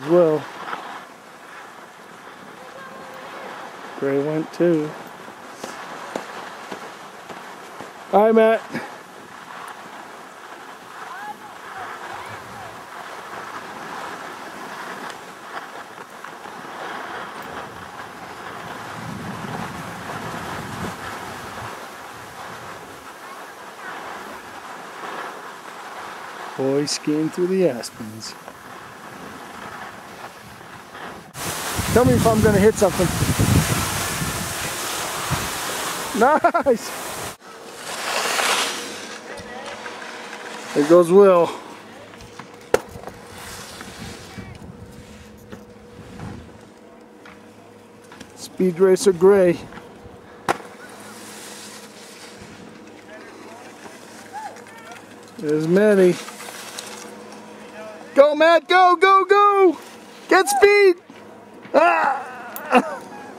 as well. Gray went too. Hi, Matt. Boy skiing through the aspens. Tell me if I'm gonna hit something. Nice! There goes Will. Speed Racer Gray. There's Maddie. Go, Matt, go, go, go! Get speed! Ah!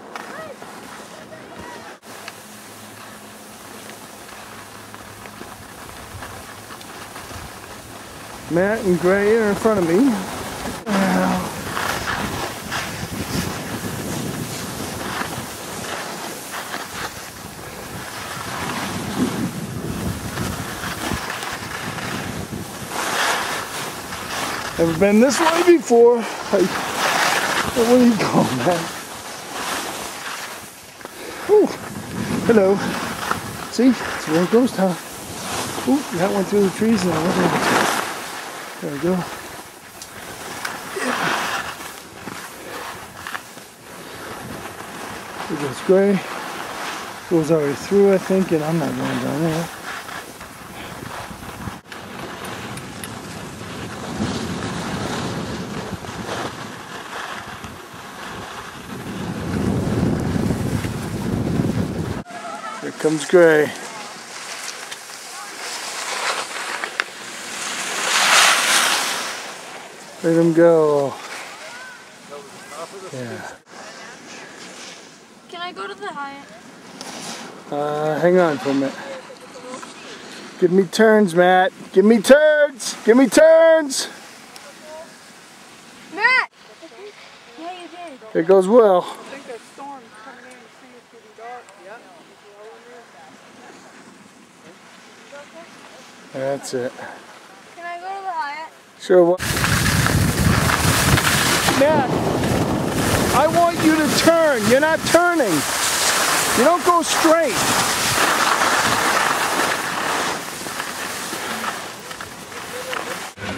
Matt and Gray are in front of me. Never been this way before. Where do you go, man? Ooh, hello. See, it's where it goes, Tom. Ooh, that went through the trees now. There we go. Yeah. There goes Gray. Goes already through, I think, and I'm not going down there. Here comes Gray. Let him go. Yeah. Can I go to the Hyatt? Hang on for a minute. Give me turns, Matt. Give me turns. Give me turns. Matt! Yeah, you did. There goes Will. I think that storm's coming in and see it's getting dark. Yep. That's it. Can I go to the Hyatt? Sure. Matt, I want you to turn. You're not turning. You don't go straight.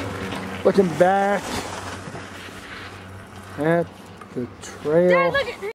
Looking back at the trail. Dad, look at